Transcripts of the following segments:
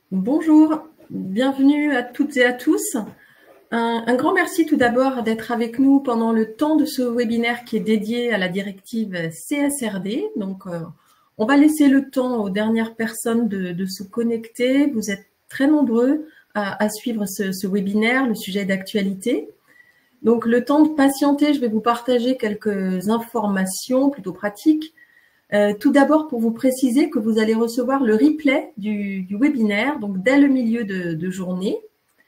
Bonjour, bienvenue à toutes et à tous. Un grand merci tout d'abord d'être avec nous pendant le temps de ce webinaire qui est dédié à la directive CSRD. Donc, on va laisser le temps aux dernières personnes de se connecter. Vous êtes très nombreux à suivre ce webinaire, le sujet d'actualité. Donc, le temps de patienter, je vais vous partager quelques informations plutôt pratiques. Tout d'abord, pour vous préciser que vous allez recevoir le replay du webinaire, donc dès le milieu de journée.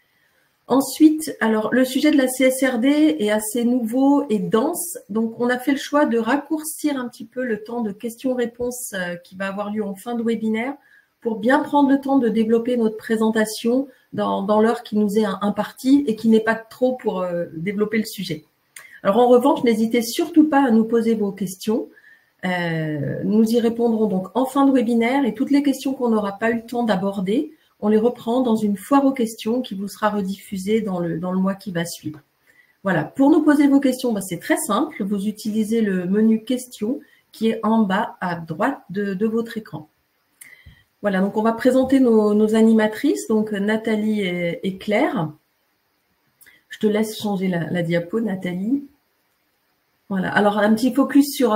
Ensuite, alors le sujet de la CSRD est assez nouveau et dense, donc on a fait le choix de raccourcir un petit peu le temps de questions-réponses qui va avoir lieu en fin de webinaire pour bien prendre le temps de développer notre présentation dans l'heure qui nous est impartie et qui n'est pas trop pour développer le sujet. Alors en revanche, n'hésitez surtout pas à nous poser vos questions. Nous y répondrons donc en fin de webinaire et toutes les questions qu'on n'aura pas eu le temps d'aborder, on les reprend dans une foire aux questions qui vous sera rediffusée dans le mois qui va suivre. Voilà, pour nous poser vos questions, c'est très simple. Vous utilisez le menu questions qui est en bas à droite de votre écran. Voilà, donc on va présenter nos animatrices, donc Nathalie et Claire. Je te laisse changer la diapo, Nathalie. Voilà, alors un petit focus sur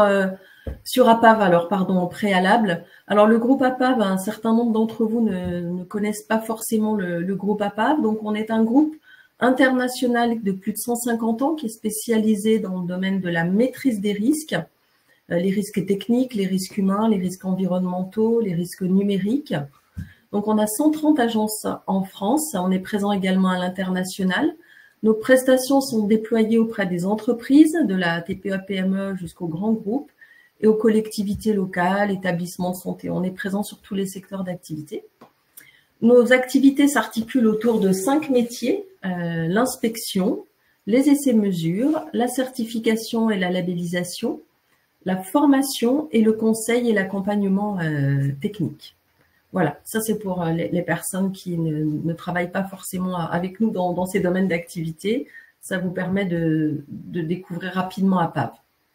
APAV, alors pardon, au préalable. Alors le groupe APAV, un certain nombre d'entre vous ne connaissent pas forcément le groupe APAV. Donc on est un groupe international de plus de 150 ans qui est spécialisé dans le domaine de la maîtrise des risques, les risques techniques, les risques humains, les risques environnementaux, les risques numériques. Donc on a 130 agences en France, on est présent également à l'international. Nos prestations sont déployées auprès des entreprises, de la TPE-PME jusqu'aux grands groupes, et aux collectivités locales, établissements de santé. On est présent sur tous les secteurs d'activité. Nos activités s'articulent autour de 5 métiers, l'inspection, les essais-mesures, la certification et la labellisation, la formation et le conseil et l'accompagnement technique. Voilà, ça c'est pour les personnes qui ne travaillent pas forcément avec nous dans ces domaines d'activité. Ça vous permet de découvrir rapidement APAV.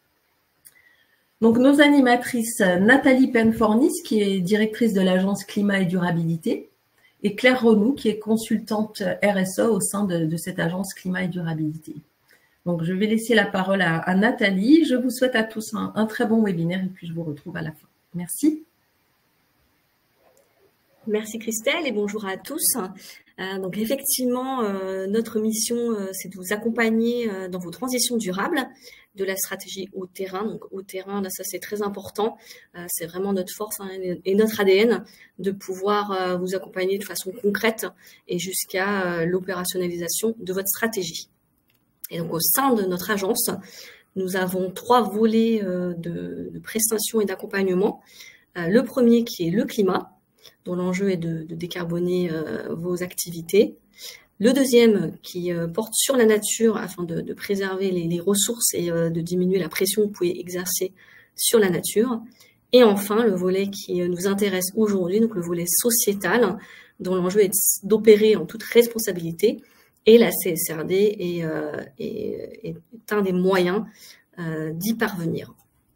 Donc, nos animatrices, Nathalie Penfornis, qui est directrice de l'agence Climat et Durabilité, et Claire Renou, qui est consultante RSE au sein de cette agence Climat et Durabilité. Donc, je vais laisser la parole à Nathalie. Je vous souhaite à tous un très bon webinaire et puis je vous retrouve à la fin. Merci. Merci Christelle et bonjour à tous. Donc effectivement, notre mission, c'est de vous accompagner dans vos transitions durables, de la stratégie au terrain. Donc au terrain, là, ça c'est très important. C'est vraiment notre force et notre ADN de pouvoir vous accompagner de façon concrète et jusqu'à l'opérationnalisation de votre stratégie. Et donc au sein de notre agence, nous avons 3 volets de prestations et d'accompagnement. Le premier qui est le climat, dont l'enjeu est de décarboner vos activités. Le deuxième qui porte sur la nature afin de préserver les ressources et de diminuer la pression que vous pouvez exercer sur la nature. Et enfin, le volet qui nous intéresse aujourd'hui, donc le volet sociétal, dont l'enjeu est d'opérer en toute responsabilité. Et la CSRD est un des moyens d'y parvenir.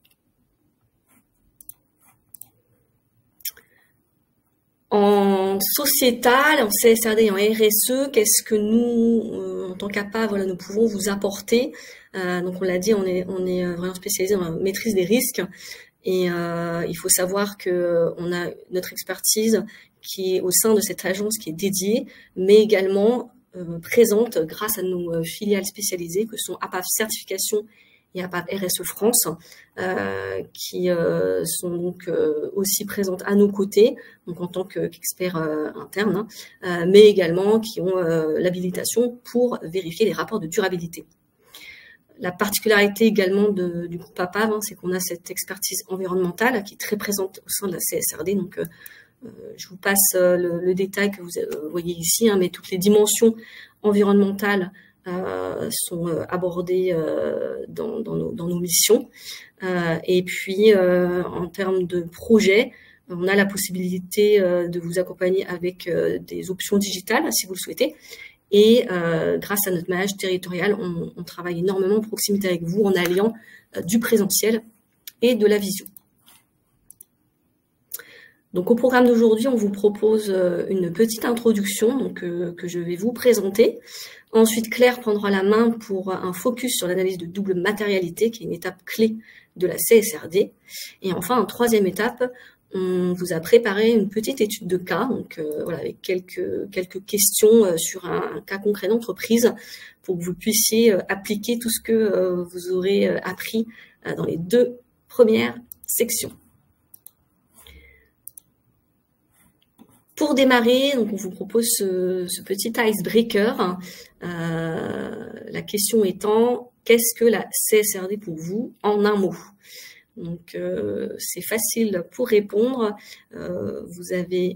En sociétal, en CSRD et en RSE, qu'est-ce que nous, en tant qu'APA, voilà, nous pouvons vous apporter? Donc on l'a dit, on est vraiment spécialisé dans la maîtrise des risques et il faut savoir que on a notre expertise qui est au sein de cette agence qui est dédiée, mais également présente grâce à nos filiales spécialisées que sont APAV Certification et APAV RSE France, qui sont donc aussi présentes à nos côtés, donc en tant qu'experts internes, mais également qui ont l'habilitation pour vérifier les rapports de durabilité. La particularité également du groupe APAV, c'est qu'on a cette expertise environnementale qui est très présente au sein de la CSRD. Donc, je vous passe le détail que vous voyez ici, mais toutes les dimensions environnementales sont abordées dans nos missions. Et puis, en termes de projets, on a la possibilité de vous accompagner avec des options digitales, si vous le souhaitez. Et grâce à notre maillage territorial, on travaille énormément en proximité avec vous, en alliant du présentiel et de la visio. Donc au programme d'aujourd'hui, on vous propose une petite introduction donc, que je vais vous présenter. Ensuite, Claire prendra la main pour un focus sur l'analyse de double matérialité, qui est une étape clé de la CSRD. Et enfin, en troisième étape, on vous a préparé une petite étude de cas, donc voilà, avec quelques questions sur un cas concret d'entreprise pour que vous puissiez appliquer tout ce que vous aurez appris dans les 2 premières sections. Pour démarrer, donc on vous propose ce petit icebreaker. La question étant, qu'est-ce que la CSRD pour vous en un mot? Donc c'est facile pour répondre. Vous avez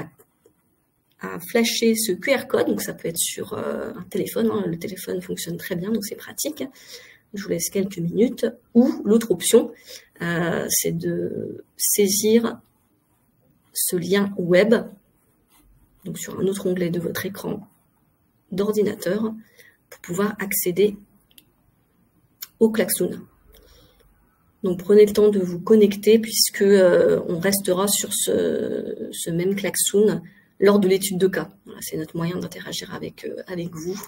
à flasher ce QR code, donc ça peut être sur un téléphone. Hein, le téléphone fonctionne très bien, donc c'est pratique. Je vous laisse quelques minutes. Ou l'autre option, c'est de saisir ce lien web, donc sur un autre onglet de votre écran d'ordinateur, pour pouvoir accéder au klaxon. Donc prenez le temps de vous connecter puisque on restera sur ce même klaxon lors de l'étude de cas. Voilà, c'est notre moyen d'interagir avec vous.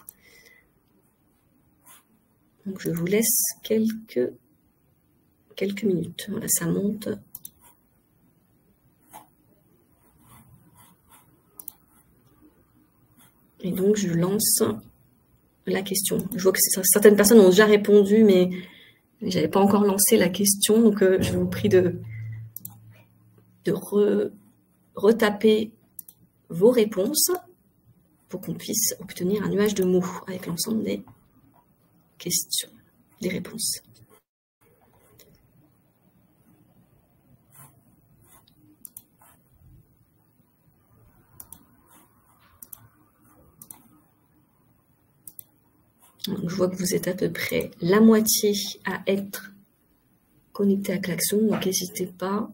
Donc je vous laisse quelques minutes. Voilà, ça monte. Et donc, je lance la question. Je vois que certaines personnes ont déjà répondu, mais je n'avais pas encore lancé la question. Donc, je vous prie de retaper vos réponses pour qu'on puisse obtenir un nuage de mots avec l'ensemble des questions, des réponses. Donc, je vois que vous êtes à peu près la moitié à être connecté à klaxon, donc n'hésitez pas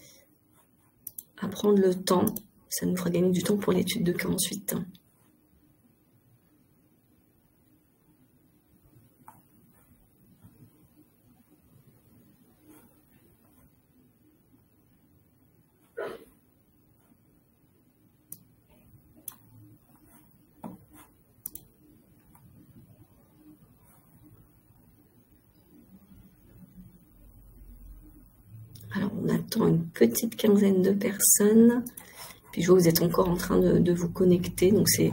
à prendre le temps, ça nous fera gagner du temps pour l'étude de cas ensuite. Alors, on attend une petite quinzaine de personnes. Puis, je vois que vous êtes encore en train de vous connecter. Donc, c'est...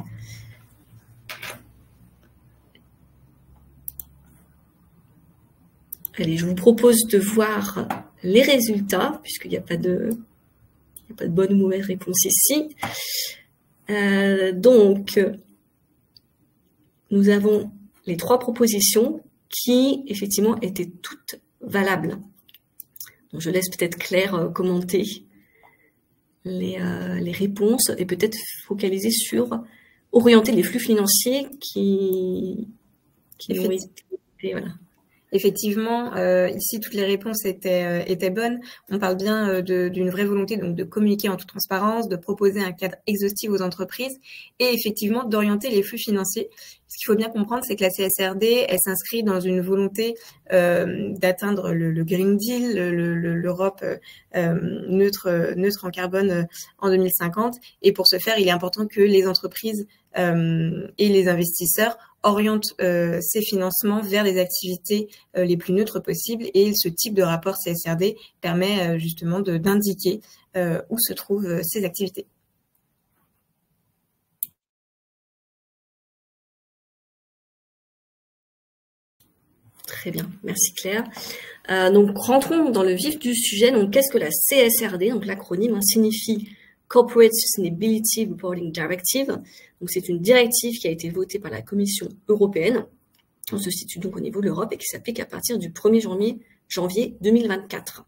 Allez, je vous propose de voir les résultats, puisqu'il n'y a pas de bonne ou mauvaise réponse ici. Donc, nous avons les 3 propositions qui, effectivement, étaient toutes valables. Donc, je laisse peut-être Claire commenter les réponses et peut-être focaliser sur orienter les flux financiers qui ont été... Voilà. Effectivement, ici toutes les réponses étaient bonnes. On parle bien d'une vraie volonté donc de communiquer en toute transparence, de proposer un cadre exhaustif aux entreprises et effectivement d'orienter les flux financiers. Ce qu'il faut bien comprendre, c'est que la CSRD, elle s'inscrit dans une volonté d'atteindre le Green Deal, l'Europe neutre en carbone en 2050. Et pour ce faire, il est important que les entreprises et les investisseurs oriente ces financements vers les activités les plus neutres possibles et ce type de rapport CSRD permet justement d'indiquer où se trouvent ces activités. Très bien, merci Claire. Donc rentrons dans le vif du sujet. Donc qu'est-ce que la CSRD? Donc l'acronyme signifie Corporate Sustainability Reporting Directive. Donc, c'est une directive qui a été votée par la Commission européenne. On se situe donc au niveau de l'Europe et qui s'applique à partir du 1er janvier 2024.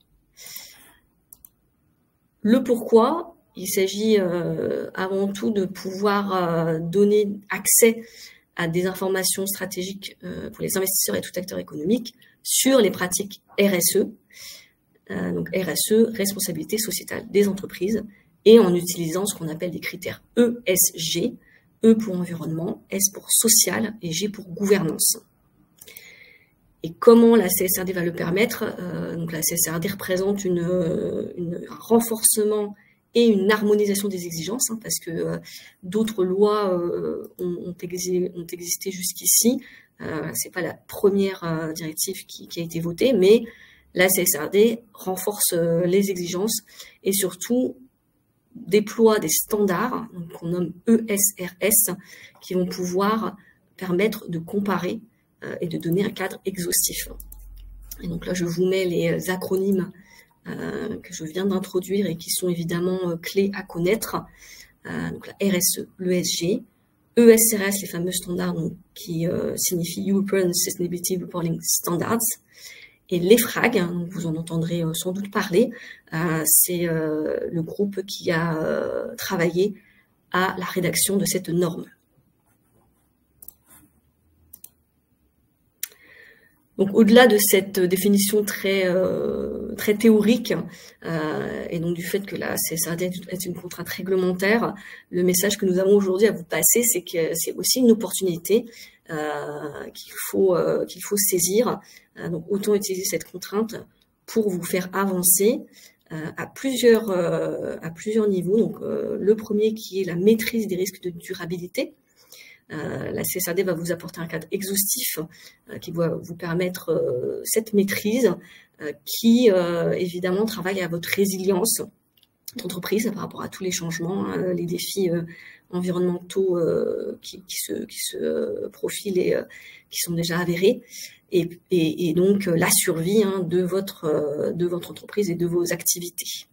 Le pourquoi, il s'agit avant tout de pouvoir donner accès à des informations stratégiques pour les investisseurs et tout acteur économique sur les pratiques RSE. Donc RSE, responsabilité sociétale des entreprises, et en utilisant ce qu'on appelle des critères ESG, E pour environnement, S pour social et G pour gouvernance. Et comment la CSRD va le permettre? Donc la CSRD représente un renforcement et une harmonisation des exigences, hein, parce que d'autres lois ont existé jusqu'ici. C'est pas la première directive qui a été votée, mais la CSRD renforce les exigences et surtout déploie des standards qu'on nomme ESRS qui vont pouvoir permettre de comparer et de donner un cadre exhaustif. Et donc là, je vous mets les acronymes que je viens d'introduire et qui sont évidemment clés à connaître. Donc la RSE, l'ESG, ESRS, les fameux standards donc, qui signifient European Sustainability Reporting Standards, et l'EFRAG, hein, vous en entendrez sans doute parler, c'est le groupe qui a travaillé à la rédaction de cette norme. Donc, au-delà de cette définition très théorique et donc du fait que la CSRD est une contrainte réglementaire, le message que nous avons aujourd'hui à vous passer, c'est que c'est aussi une opportunité qu'il faut saisir. Donc, autant utiliser cette contrainte pour vous faire avancer à plusieurs niveaux. Donc, le premier qui est la maîtrise des risques de durabilité. La CSRD va vous apporter un cadre exhaustif qui va vous permettre cette maîtrise qui, évidemment, travaille à votre résilience d'entreprise par rapport à tous les changements, les défis environnementaux qui se profilent et qui sont déjà avérés, et donc la survie de votre entreprise et de vos activités.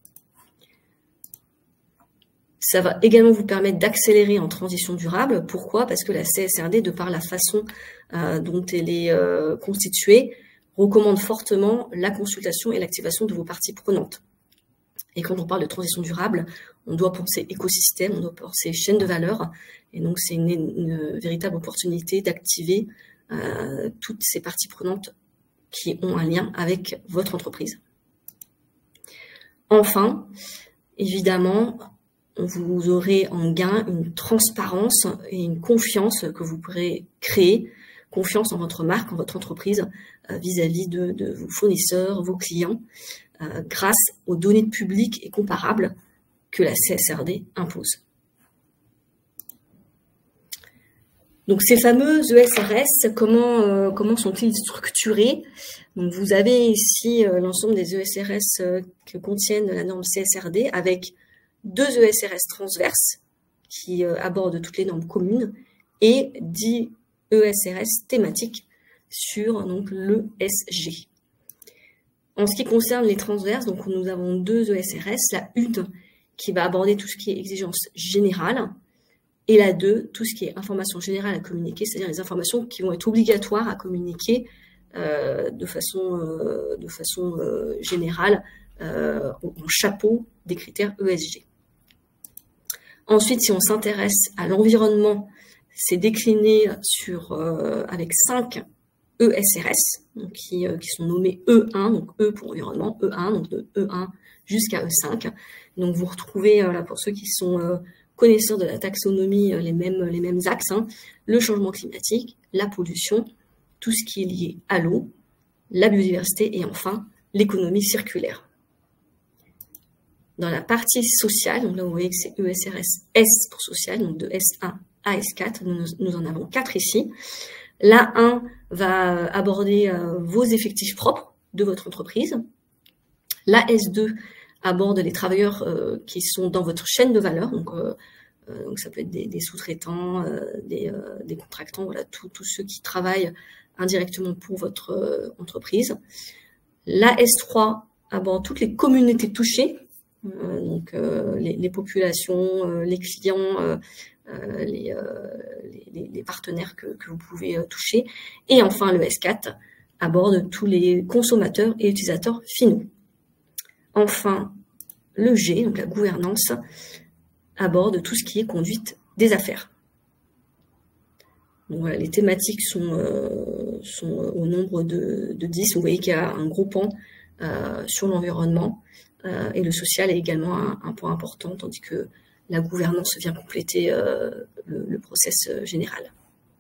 Ça va également vous permettre d'accélérer en transition durable. Pourquoi? Parce que la CSRD, de par la façon dont elle est constituée, recommande fortement la consultation et l'activation de vos parties prenantes. Et quand on parle de transition durable, on doit penser écosystème, on doit penser chaîne de valeur. Et donc, c'est une véritable opportunité d'activer toutes ces parties prenantes qui ont un lien avec votre entreprise. Enfin, évidemment, vous aurez en gain une transparence et une confiance que vous pourrez créer, confiance en votre marque, en votre entreprise, vis-à-vis de vos fournisseurs, vos clients, grâce aux données publiques et comparables que la CSRD impose. Donc ces fameux ESRS, comment sont-ils structurés? Donc vous avez ici l'ensemble des ESRS que contiennent la norme CSRD avec 2 ESRS transverses qui abordent toutes les normes communes et 10 ESRS thématiques sur donc, l'ESG. En ce qui concerne les transverses, donc nous avons 2 ESRS, la 1 qui va aborder tout ce qui est exigence générale et la 2, tout ce qui est information générale à communiquer, c'est-à-dire les informations qui vont être obligatoires à communiquer de façon générale en chapeau des critères ESG. Ensuite, si on s'intéresse à l'environnement, c'est décliné avec 5 ESRS, donc qui sont nommés E1, donc E pour environnement, E1, donc de E1 jusqu'à E5. Donc vous retrouvez, là, pour ceux qui sont connaisseurs de la taxonomie, les mêmes axes, hein, le changement climatique, la pollution, tout ce qui est lié à l'eau, la biodiversité et enfin l'économie circulaire. Dans la partie sociale, donc là vous voyez que c'est ESRS S pour social, donc de S1 à S4, nous en avons 4 ici. La 1 va aborder vos effectifs propres de votre entreprise. La S2 aborde les travailleurs qui sont dans votre chaîne de valeur, donc ça peut être des sous-traitants, des contractants, voilà, tous ceux qui travaillent indirectement pour votre entreprise. La S3 aborde toutes les communautés touchées, donc les populations, les clients, les partenaires que vous pouvez toucher. Et enfin, le S4 aborde tous les consommateurs et utilisateurs finaux. Enfin, le G, donc la gouvernance, aborde tout ce qui est conduite des affaires. Donc voilà, les thématiques sont au nombre de 10. Vous voyez qu'il y a un gros pan sur l'environnement et le social est également un point important, tandis que la gouvernance vient compléter le process général.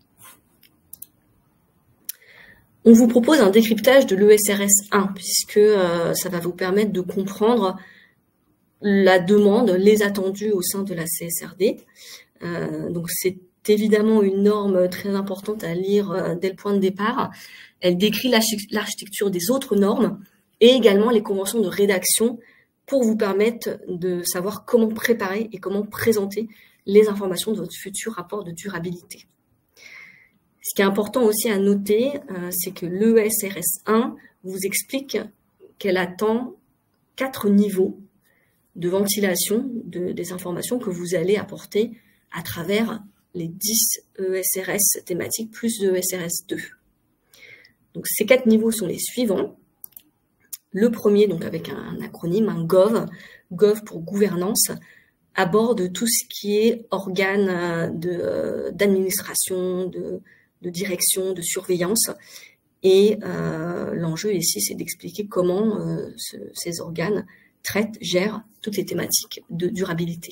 On vous propose un décryptage de l'ESRS 1, puisque ça va vous permettre de comprendre la demande, les attendus au sein de la CSRD. Donc c'est évidemment une norme très importante à lire dès le point de départ. Elle décrit l'architecture des autres normes et également les conventions de rédaction pour vous permettre de savoir comment préparer et comment présenter les informations de votre futur rapport de durabilité. Ce qui est important aussi à noter, c'est que l'ESRS 1 vous explique qu'elle attend 4 niveaux de ventilation des informations que vous allez apporter à travers les 10 ESRS thématiques plus ESRS 2. Donc ces 4 niveaux sont les suivants. Le premier, donc avec un acronyme, un GOV, GOV pour gouvernance, aborde tout ce qui est organe d'administration, de direction, de surveillance. Et l'enjeu ici, c'est d'expliquer comment ces organes traitent, gèrent toutes les thématiques de durabilité.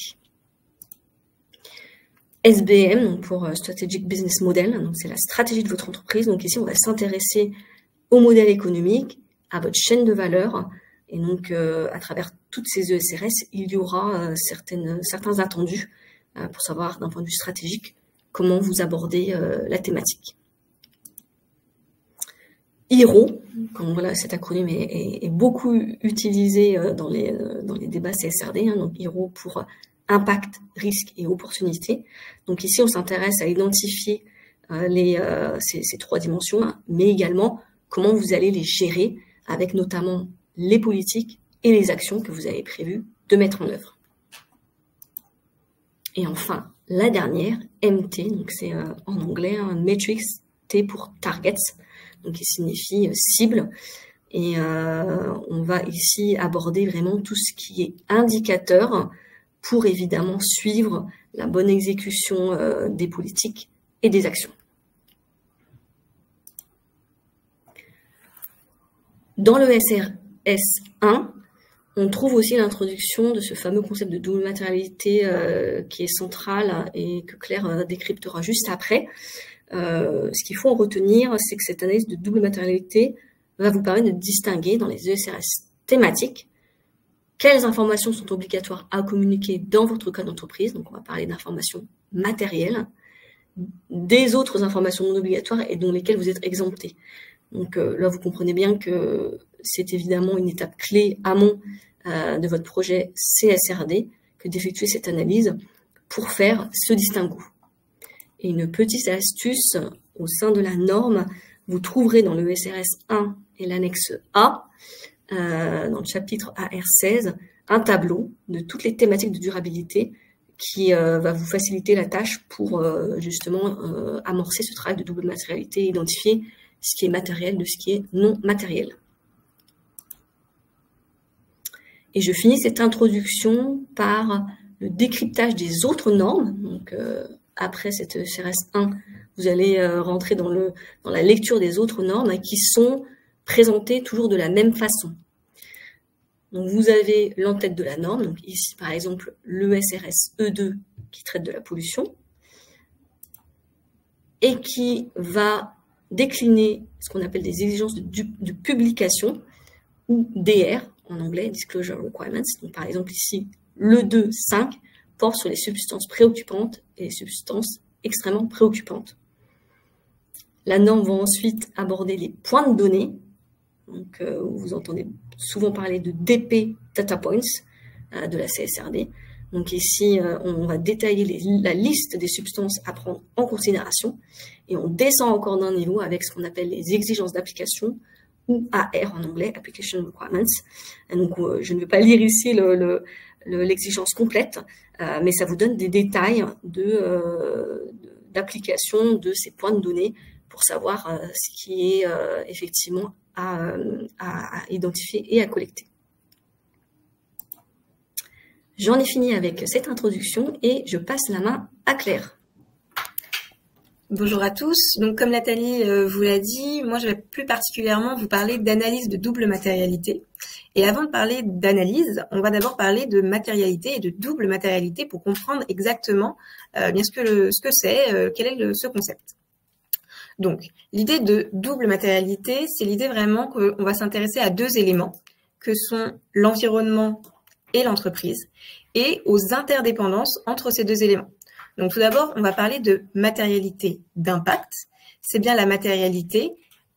SBM, donc pour Strategic Business Model, donc c'est la stratégie de votre entreprise. Donc ici, on va s'intéresser au modèle économique, à votre chaîne de valeur. Et donc, à travers toutes ces ESRS, il y aura certains attendus pour savoir d'un point de vue stratégique comment vous abordez la thématique. IRO, comme voilà, cet acronyme est beaucoup utilisé dans les débats CSRD, donc IRO pour impact, risque et opportunité. Donc ici, on s'intéresse à identifier ces 3 dimensions, mais également comment vous allez les gérer avec notamment les politiques et les actions que vous avez prévu de mettre en œuvre. Et enfin, la dernière, MT, donc c'est en anglais, Matrix, T pour Targets, donc qui signifie cible. Et on va ici aborder vraiment tout ce qui est indicateur pour évidemment suivre la bonne exécution des politiques et des actions. Dans le SRS 1, on trouve aussi l'introduction de ce fameux concept de double matérialité qui est central et que Claire décryptera juste après. Ce qu'il faut en retenir, c'est que cette analyse de double matérialité va vous permettre de distinguer dans les ESRS thématiques quelles informations sont obligatoires à communiquer dans votre code d'entreprise. Donc, on va parler d'informations matérielles, des autres informations non obligatoires et dont lesquelles vous êtes exemptés. Donc là, vous comprenez bien que c'est évidemment une étape clé amont de votre projet CSRD que d'effectuer cette analyse pour faire ce distinguo. Et une petite astuce au sein de la norme, vous trouverez dans le SRS 1 et l'annexe A, dans le chapitre AR16, un tableau de toutes les thématiques de durabilité qui va vous faciliter la tâche pour justement amorcer ce travail de double matérialité et identifier ce qui est matériel de ce qui est non matériel. Et je finis cette introduction par le décryptage des autres normes. Donc, après cette CRS 1, vous allez rentrer dans la lecture des autres normes qui sont présentées toujours de la même façon. Donc, vous avez l'entête de la norme. Donc, ici, par exemple, l'ESRS E2 qui traite de la pollution et qui va décliner ce qu'on appelle des exigences de publication ou DR en anglais, Disclosure Requirements. Donc, par exemple, ici, le 2.5 porte sur les substances préoccupantes et les substances extrêmement préoccupantes. La norme va ensuite aborder les points de données. Donc, vous entendez souvent parler de DP Data Points de la CSRD. Donc ici, on va détailler la liste des substances à prendre en considération et on descend encore d'un niveau avec ce qu'on appelle les exigences d'application ou AR en anglais, Application Requirements. Et donc, je ne vais pas lire ici l'exigence complète, mais ça vous donne des détails d'application de ces points de données pour savoir ce qui est effectivement à identifier et à collecter. J'en ai fini avec cette introduction et je passe la main à Claire. Bonjour à tous. Donc, comme Nathalie vous l'a dit, moi, je vais plus particulièrement vous parler d'analyse de double matérialité. Et avant de parler d'analyse, on va d'abord parler de matérialité et de double matérialité pour comprendre exactement bien ce que c'est, quel est ce concept. Donc, l'idée de double matérialité, c'est l'idée vraiment qu'on va s'intéresser à 2 éléments, que sont l'environnement et l'entreprise et aux interdépendances entre ces deux éléments. Donc tout d'abord, on va parler de matérialité d'impact. C'est bien la matérialité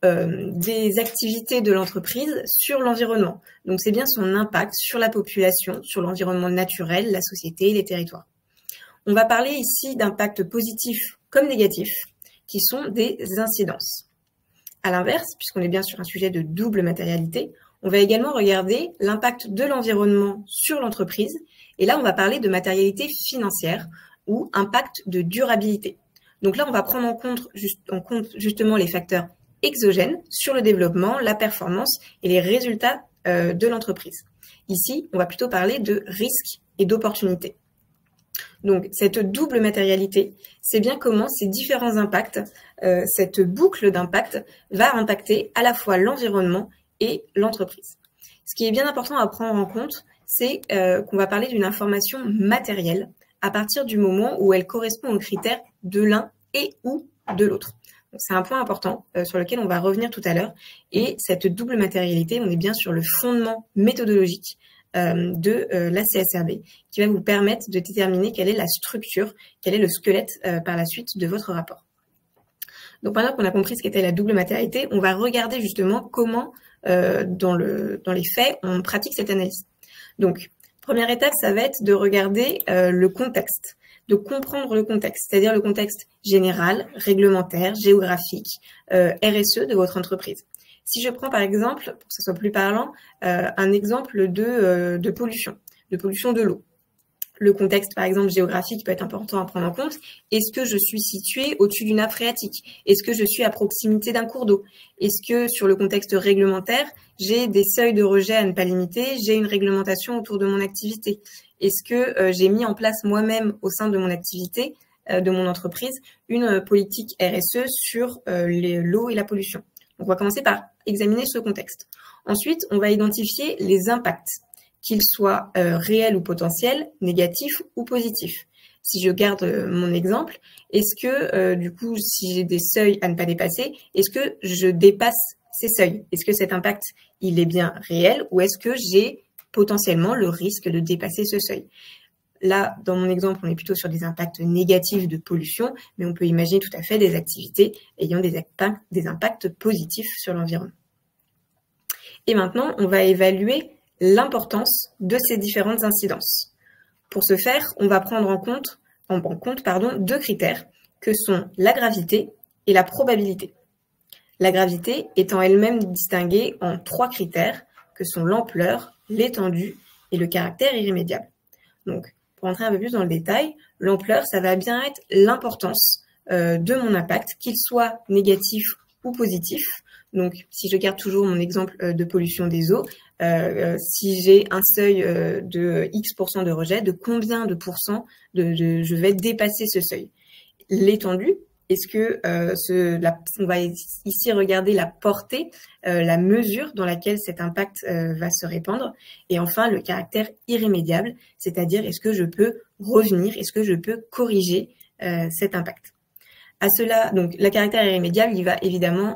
des activités de l'entreprise sur l'environnement. Donc c'est bien son impact sur la population, sur l'environnement naturel, la société, les territoires. On va parler ici d'impact positif comme négatif, qui sont des incidences. À l'inverse, puisqu'on est bien sur un sujet de double matérialité, on va également regarder l'impact de l'environnement sur l'entreprise. Et là, on va parler de matérialité financière ou impact de durabilité. Donc là, on va prendre en compte justement les facteurs exogènes sur le développement, la performance et les résultats de l'entreprise. Ici, on va plutôt parler de risques et d'opportunités. Donc, cette double matérialité, c'est bien comment ces différents impacts, cette boucle d'impact va impacter à la fois l'environnement et l'entreprise. Ce qui est bien important à prendre en compte, c'est qu'on va parler d'une information matérielle à partir du moment où elle correspond aux critères de l'un et ou de l'autre. C'est un point important sur lequel on va revenir tout à l'heure. Et cette double matérialité, on est bien sur le fondement méthodologique de la CSRD qui va vous permettre de déterminer quelle est la structure, quel est le squelette par la suite de votre rapport. Donc maintenant qu'on a compris ce qu'était la double matérialité, on va regarder justement comment dans les faits on pratique cette analyse. Donc première étape, ça va être de regarder le contexte, de comprendre le contexte, c'est-à-dire le contexte général, réglementaire, géographique, RSE de votre entreprise. Si je prends par exemple, pour que ce soit plus parlant, un exemple de pollution de l'eau. Le contexte, par exemple, géographique peut être important à prendre en compte. Est-ce que je suis située au-dessus d'une nappe phréatique? Est-ce que je suis à proximité d'un cours d'eau? Est-ce que sur le contexte réglementaire, j'ai des seuils de rejet à ne pas limiter? J'ai une réglementation autour de mon activité? Est-ce que j'ai mis en place moi-même au sein de mon activité, de mon entreprise, une politique RSE sur l'eau et la pollution? Donc, on va commencer par examiner ce contexte. Ensuite, on va identifier les impacts, qu'ils soient réels ou potentiels, négatifs ou positifs. Si je garde mon exemple, est-ce que du coup, si j'ai des seuils à ne pas dépasser, est-ce que je dépasse ces seuils? Est-ce que cet impact, il est bien réel ou est-ce que j'ai potentiellement le risque de dépasser ce seuil? Là, dans mon exemple, on est plutôt sur des impacts négatifs de pollution, mais on peut imaginer tout à fait des activités ayant des impacts positifs sur l'environnement. Et maintenant, on va évaluer l'importance de ces différentes incidences. Pour ce faire, on va prendre en compte deux critères que sont la gravité et la probabilité. La gravité étant elle-même distinguée en 3 critères que sont l'ampleur, l'étendue et le caractère irrémédiable. Donc, pour entrer un peu plus dans le détail, l'ampleur, ça va bien être l'importance de mon impact, qu'il soit négatif ou positif. Donc, si je garde toujours mon exemple de pollution des eaux, si j'ai un seuil de X% de rejet, de combien de pourcents je vais dépasser ce seuil? L'étendue, est-ce que on va ici regarder la portée, la mesure dans laquelle cet impact va se répandre. Et enfin, le caractère irrémédiable, c'est-à-dire est-ce que je peux revenir, est-ce que je peux corriger cet impact. À cela, donc, le caractère irrémédiable, il va évidemment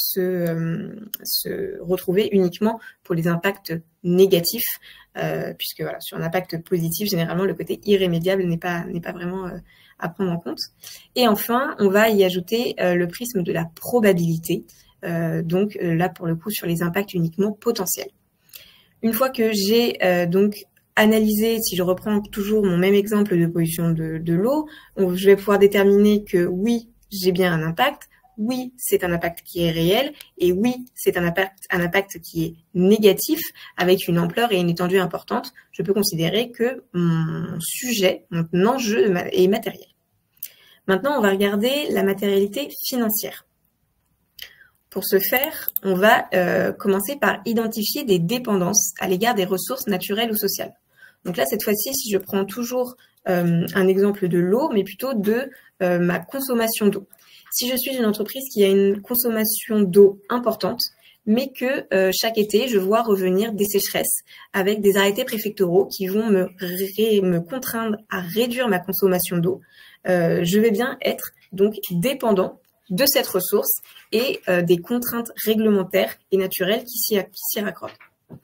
se retrouver uniquement pour les impacts négatifs, puisque voilà, sur un impact positif, généralement, le côté irrémédiable n'est pas vraiment à prendre en compte. Et enfin, on va y ajouter le prisme de la probabilité, donc là, pour le coup, sur les impacts uniquement potentiels. Une fois que j'ai donc analyser, si je reprends toujours mon même exemple de pollution de l'eau, je vais pouvoir déterminer que oui, j'ai bien un impact, oui, c'est un impact qui est réel, et oui, c'est un impact qui est négatif, avec une ampleur et une étendue importante. Je peux considérer que mon sujet, mon enjeu est matériel. Maintenant, on va regarder la matérialité financière. Pour ce faire, on va commencer par identifier des dépendances à l'égard des ressources naturelles ou sociales. Donc là, cette fois-ci, si je prends toujours un exemple de l'eau, mais plutôt de ma consommation d'eau. Si je suis une entreprise qui a une consommation d'eau importante, mais que chaque été, je vois revenir des sécheresses avec des arrêtés préfectoraux qui vont me contraindre à réduire ma consommation d'eau, je vais bien être donc dépendant de cette ressource et des contraintes réglementaires et naturelles qui s'y raccordent.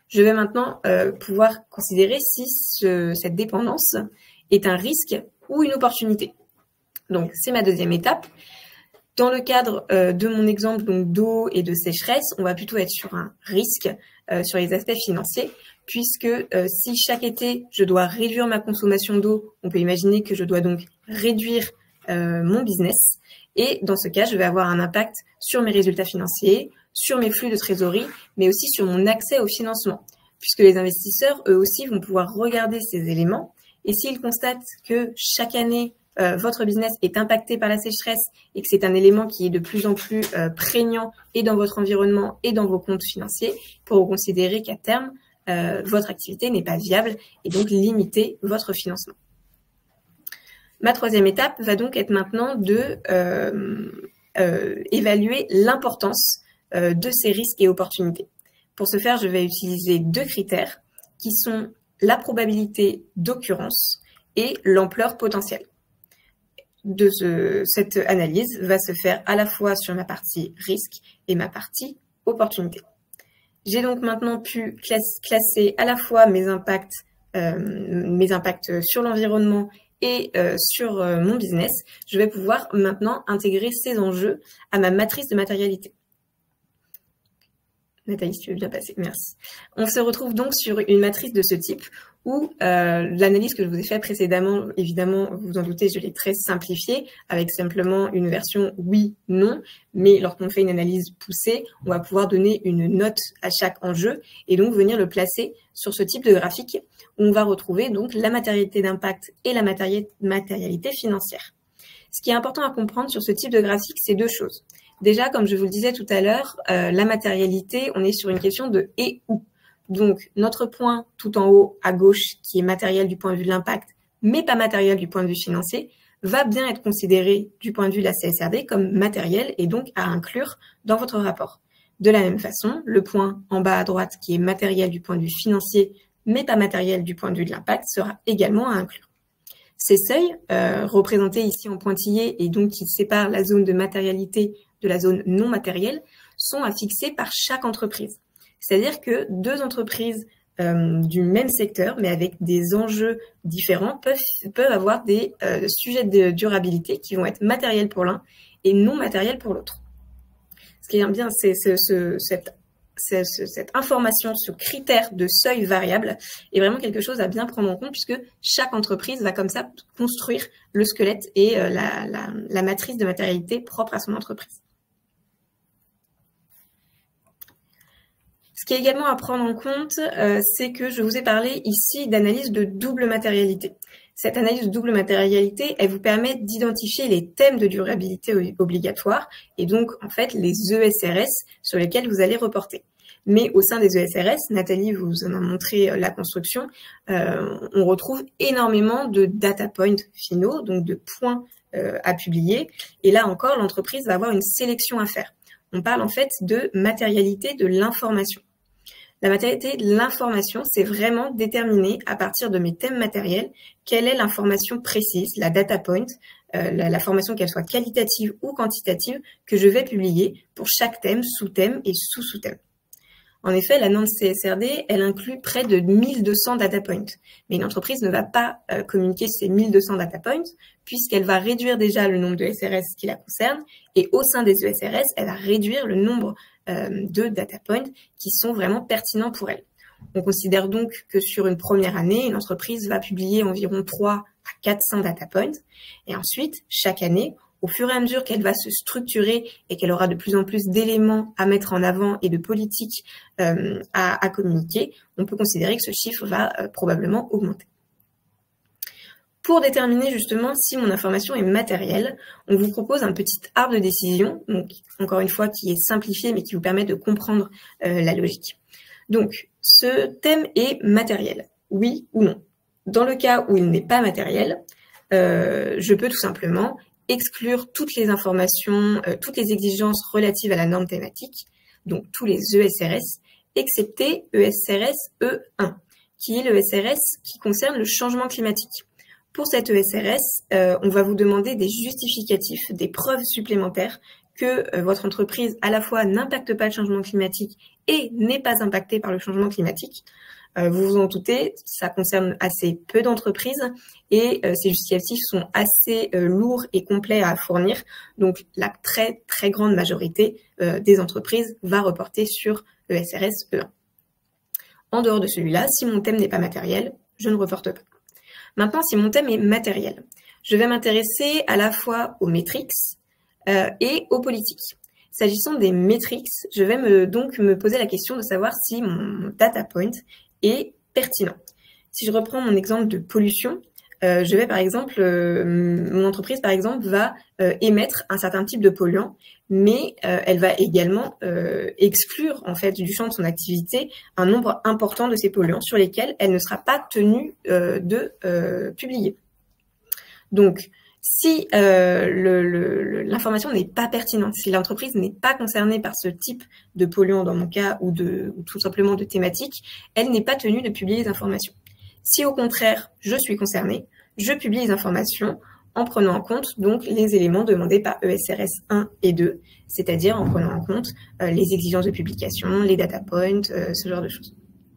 Je vais maintenant pouvoir considérer si cette dépendance est un risque ou une opportunité. Donc, c'est ma deuxième étape. Dans le cadre de mon exemple donc d'eau et de sécheresse, on va plutôt être sur un risque sur les aspects financiers, puisque si chaque été, je dois réduire ma consommation d'eau, on peut imaginer que je dois donc réduire mon business. Et dans ce cas, je vais avoir un impact sur mes résultats financiers, sur mes flux de trésorerie, mais aussi sur mon accès au financement, puisque les investisseurs, eux aussi, vont pouvoir regarder ces éléments. Et s'ils constatent que chaque année, votre business est impacté par la sécheresse et que c'est un élément qui est de plus en plus prégnant et dans votre environnement et dans vos comptes financiers, pour considérer qu'à terme, votre activité n'est pas viable et donc limiter votre financement. Ma troisième étape va donc être maintenant de évaluer l'importance de ces risques et opportunités. Pour ce faire, je vais utiliser deux critères qui sont la probabilité d'occurrence et l'ampleur potentielle. Cette analyse va se faire à la fois sur ma partie risque et ma partie opportunité. J'ai donc maintenant pu classer à la fois mes impacts sur l'environnement et sur mon business. Je vais pouvoir maintenant intégrer ces enjeux à ma matrice de matérialité. Nathalie, si tu veux bien passer, merci. On se retrouve donc sur une matrice de ce type où l'analyse que je vous ai faite précédemment, évidemment, vous vous en doutez, je l'ai très simplifiée avec simplement une version oui, non, mais lorsqu'on fait une analyse poussée, on va pouvoir donner une note à chaque enjeu et donc venir le placer sur ce type de graphique où on va retrouver donc la matérialité d'impact et la matérialité financière. Ce qui est important à comprendre sur ce type de graphique, c'est deux choses. Déjà, comme je vous le disais tout à l'heure, la matérialité, on est sur une question de et où. Donc, notre point tout en haut à gauche, qui est matériel du point de vue de l'impact, mais pas matériel du point de vue financier, va bien être considéré du point de vue de la CSRD comme matériel et donc à inclure dans votre rapport. De la même façon, le point en bas à droite, qui est matériel du point de vue financier, mais pas matériel du point de vue de l'impact, sera également à inclure. Ces seuils, représentés ici en pointillé et donc qui séparent la zone de matérialité de la zone non matérielle, sont à fixer par chaque entreprise. C'est-à-dire que deux entreprises du même secteur, mais avec des enjeux différents, peuvent avoir des sujets de durabilité qui vont être matériels pour l'un et non matériels pour l'autre. Ce qui est bien, c'est cette information, ce critère de seuil variable est vraiment quelque chose à bien prendre en compte puisque chaque entreprise va comme ça construire le squelette et la matrice de matérialité propre à son entreprise. Ce qui est également à prendre en compte, c'est que je vous ai parlé ici d'analyse de double matérialité. Cette analyse de double matérialité, elle vous permet d'identifier les thèmes de durabilité obligatoires et donc en fait les ESRS sur lesquels vous allez reporter. Mais au sein des ESRS, Nathalie vous en a montré la construction, on retrouve énormément de data points finaux, donc de points à publier. Et là encore, l'entreprise va avoir une sélection à faire. On parle en fait de matérialité de l'information. La matérialité de l'information, c'est vraiment déterminer à partir de mes thèmes matériels quelle est l'information précise, la data point, l'information qu'elle soit qualitative ou quantitative que je vais publier pour chaque thème, sous-thème et sous-sous-thème. En effet, la norme CSRD, elle inclut près de 1200 data points. Mais une entreprise ne va pas communiquer ces 1200 data points puisqu'elle va réduire déjà le nombre de SRS qui la concernent et au sein des ESRS, elle va réduire le nombre de data points qui sont vraiment pertinents pour elle. On considère donc que sur une première année, une entreprise va publier environ 3 à 400 data points et ensuite, chaque année, au fur et à mesure qu'elle va se structurer et qu'elle aura de plus en plus d'éléments à mettre en avant et de politiques à communiquer, on peut considérer que ce chiffre va probablement augmenter. Pour déterminer justement si mon information est matérielle, on vous propose un petit arbre de décision, donc encore une fois qui est simplifié mais qui vous permet de comprendre la logique. Donc, ce thème est matériel, oui ou non. Dans le cas où il n'est pas matériel, je peux tout simplement exclure toutes les informations, toutes les exigences relatives à la norme thématique, donc tous les ESRS, excepté ESRS E1, qui est le ESRS qui concerne le changement climatique. Pour cet ESRS, on va vous demander des justificatifs, des preuves supplémentaires que votre entreprise à la fois n'impacte pas le changement climatique et n'est pas impacté par le changement climatique. Vous vous en doutez, ça concerne assez peu d'entreprises et ces justificatifs sont assez lourds et complets à fournir. Donc, la très, très grande majorité des entreprises va reporter sur ESRS E1. En dehors de celui-là, si mon thème n'est pas matériel, je ne reporte pas. Maintenant, si mon thème est matériel, je vais m'intéresser à la fois aux métriques et aux politiques. S'agissant des métriques, je vais donc me poser la question de savoir si mon data point est pertinent. Si je reprends mon exemple de pollution, je vais par exemple, mon entreprise par exemple va émettre un certain type de polluant, mais elle va également exclure en fait du champ de son activité un nombre important de ces polluants sur lesquels elle ne sera pas tenue de publier. Donc, si l'information n'est pas pertinente, si l'entreprise n'est pas concernée par ce type de polluant dans mon cas ou tout simplement de thématique, elle n'est pas tenue de publier les informations. Si au contraire, je suis concernée, je publie les informations en prenant en compte donc les éléments demandés par ESRS 1 et 2, c'est-à-dire en prenant en compte les exigences de publication, les data points, ce genre de choses.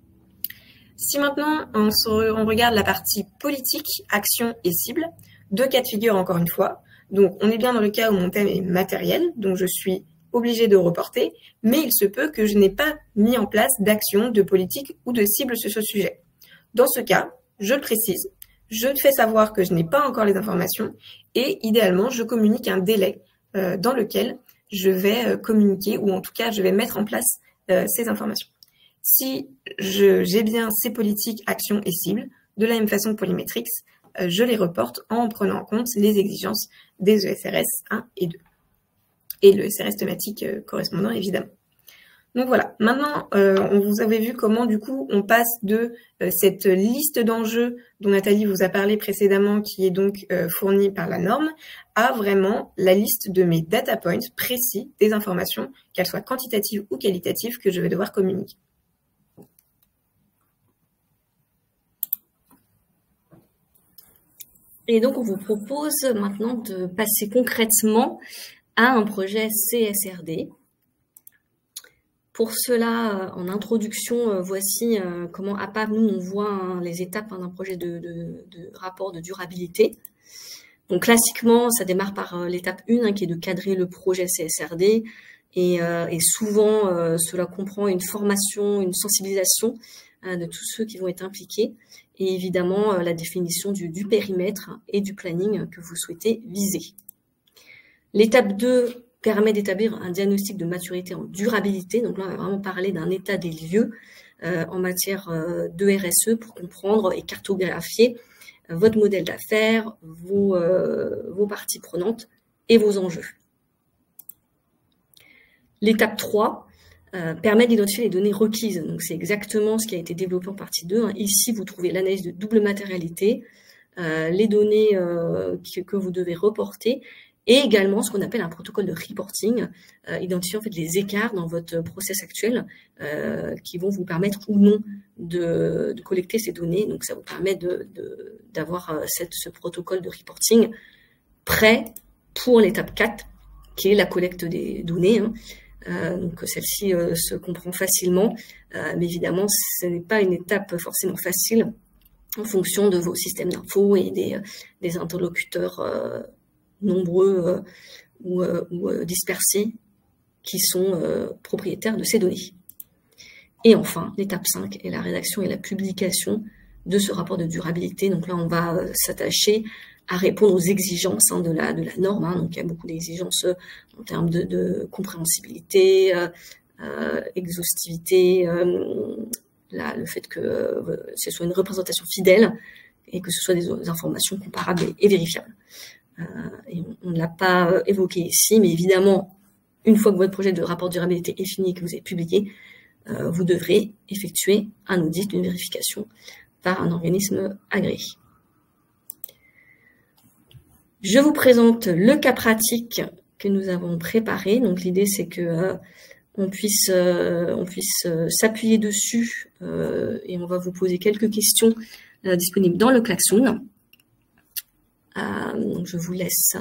Si maintenant on regarde la partie politique, action et cible, 2 cas de figure encore une fois. Donc, on est bien dans le cas où mon thème est matériel, donc je suis obligée de reporter, mais il se peut que je n'ai pas mis en place d'action, de politique ou de cible sur ce sujet. Dans ce cas, je le précise, je fais savoir que je n'ai pas encore les informations et idéalement, je communique un délai dans lequel je vais communiquer ou en tout cas, je vais mettre en place ces informations. Si j'ai bien ces politiques, actions et cibles, de la même façon que pour les métriques, je les reporte en prenant en compte les exigences des ESRS 1 et 2. Et le ESRS thématique correspondant, évidemment. Donc voilà, maintenant, vous avez vu comment, du coup, on passe de cette liste d'enjeux dont Nathalie vous a parlé précédemment, qui est donc fournie par la norme, à vraiment la liste de mes data points précis des informations, qu'elles soient quantitatives ou qualitatives, que je vais devoir communiquer. Et donc, on vous propose maintenant de passer concrètement à un projet CSRD. Pour cela, en introduction, voici comment à part nous, on voit les étapes d'un projet de rapport de durabilité. Donc, classiquement, ça démarre par l'étape 1, qui est de cadrer le projet CSRD. Et souvent, cela comprend une formation, une sensibilisation de tous ceux qui vont être impliqués. Et évidemment, la définition du périmètre et du planning que vous souhaitez viser. L'étape 2 permet d'établir un diagnostic de maturité en durabilité. Donc là, on va vraiment parler d'un état des lieux en matière de RSE pour comprendre et cartographier votre modèle d'affaires, vos parties prenantes et vos enjeux. L'étape 3 permet d'identifier les données requises. Donc, c'est exactement ce qui a été développé en partie 2. Ici, vous trouvez l'analyse de double matérialité, les données que vous devez reporter, et également ce qu'on appelle un protocole de reporting, identifier en fait les écarts dans votre process actuel qui vont vous permettre ou non de collecter ces données. Donc, ça vous permet d'avoir ce protocole de reporting prêt pour l'étape 4, qui est la collecte des données. Donc celle-ci se comprend facilement, mais évidemment ce n'est pas une étape forcément facile en fonction de vos systèmes d'infos et des interlocuteurs nombreux ou dispersés qui sont propriétaires de ces données. Et enfin, l'étape 5 est la rédaction et la publication de ce rapport de durabilité. Donc là, on va s'attacher à répondre aux exigences de la norme. Donc, il y a beaucoup d'exigences en termes de compréhensibilité, exhaustivité, le fait que ce soit une représentation fidèle et que ce soit des informations comparables et vérifiables. Et on ne l'a pas évoqué ici, mais évidemment, une fois que votre projet de rapport de durabilité est fini et que vous avez publié, vous devrez effectuer un audit, une vérification par un organisme agréé. Je vous présente le cas pratique que nous avons préparé. Donc l'idée c'est que on puisse s'appuyer dessus et on va vous poser quelques questions disponibles dans le klaxon. Donc je vous laisse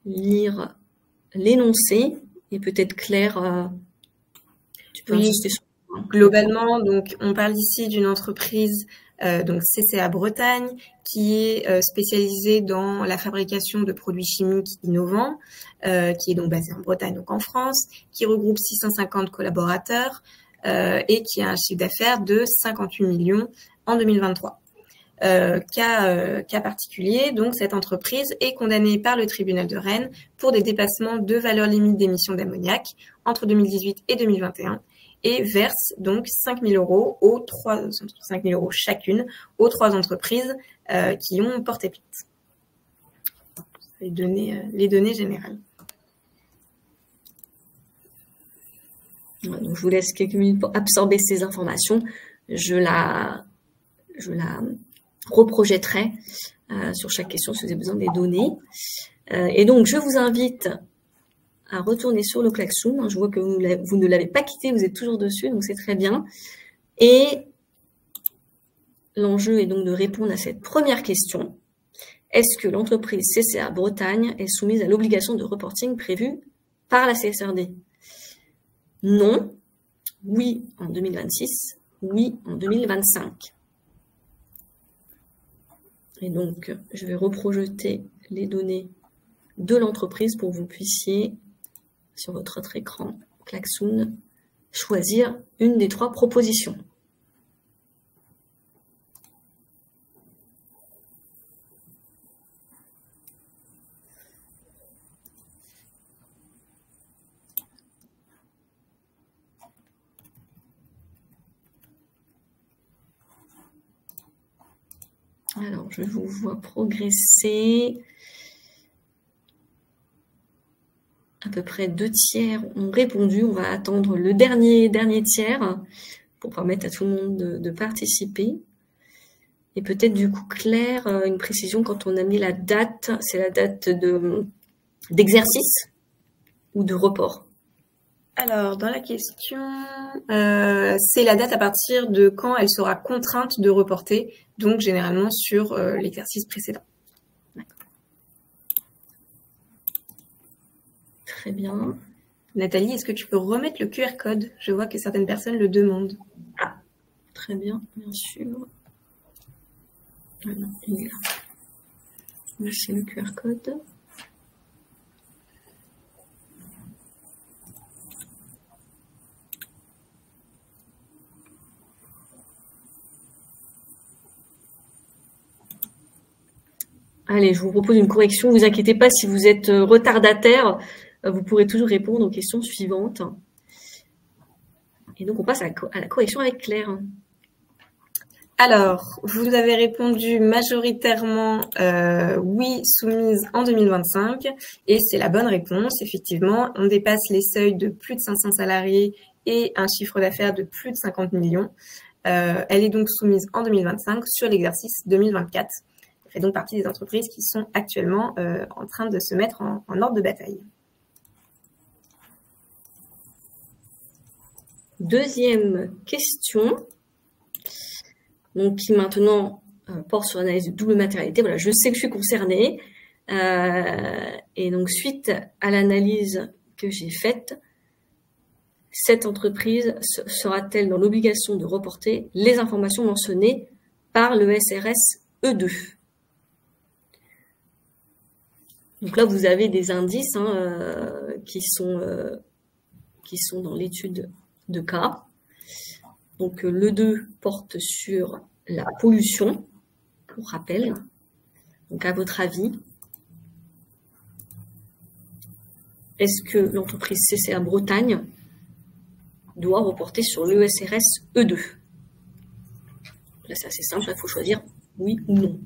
lire l'énoncé et peut-être Claire, tu peux insister sur Globalement, donc, on parle ici d'une entreprise, donc CCA Bretagne, qui est spécialisée dans la fabrication de produits chimiques innovants, qui est donc basée en Bretagne, donc en France, qui regroupe 650 collaborateurs et qui a un chiffre d'affaires de 58 millions en 2023. Cas particulier, donc cette entreprise est condamnée par le tribunal de Rennes pour des dépassements de valeurs limites d'émissions d'ammoniac entre 2018 et 2021 et verse donc 5 000 € chacune aux 3 entreprises qui ont porté plainte. Les données générales. Donc je vous laisse quelques minutes pour absorber ces informations. Je la reprojetterai sur chaque question si vous avez besoin des données. Et donc, je vous invite à retourner sur le klaxon. Je vois que vous ne l'avez pas quitté, vous êtes toujours dessus, donc c'est très bien. Et l'enjeu est donc de répondre à cette première question. Est-ce que l'entreprise CCA Bretagne est soumise à l'obligation de reporting prévue par la CSRD? Non. Oui en 2026. Oui en 2025. Et donc, je vais reprojeter les données de l'entreprise pour que vous puissiez, sur votre autre écran, klaxon, choisir une des 3 propositions. Alors, je vous vois progresser. À peu près 2 tiers ont répondu. On va attendre le dernier tiers pour permettre à tout le monde de participer. Et peut-être du coup, Claire, une précision quand on a mis la date, c'est la date d'exercice ou de report? Alors, dans la question, c'est la date à partir de quand elle sera contrainte de reporter, donc généralement sur l'exercice précédent. Très bien. Nathalie, est-ce que tu peux remettre le QR code? Je vois que certaines personnes le demandent. Ah, très bien, bien sûr. Ah non, il est là. Là, c'est le QR code. Allez, je vous propose une correction. Ne vous inquiétez pas si vous êtes retardataire. Vous pourrez toujours répondre aux questions suivantes. Et donc, on passe à la correction avec Claire. Alors, vous avez répondu majoritairement oui, soumise en 2025. Et c'est la bonne réponse. Effectivement, on dépasse les seuils de plus de 500 salariés et un chiffre d'affaires de plus de 50 millions. Elle est donc soumise en 2025 sur l'exercice 2024. Elle fait donc partie des entreprises qui sont actuellement en train de se mettre en ordre de bataille. Deuxième question, donc qui maintenant porte sur l'analyse de double matérialité. Voilà, je sais que je suis concernée. Et donc, suite à l'analyse que j'ai faite, cette entreprise sera-t-elle dans l'obligation de reporter les informations mentionnées par le SRS E2? Donc là, vous avez des indices qui sont dans l'étude de cas. Donc le 2 porte sur la pollution, pour rappel. Donc à votre avis, est-ce que l'entreprise CCA Bretagne doit reporter sur l'ESRS E2? Là, c'est assez simple, il faut choisir oui ou non.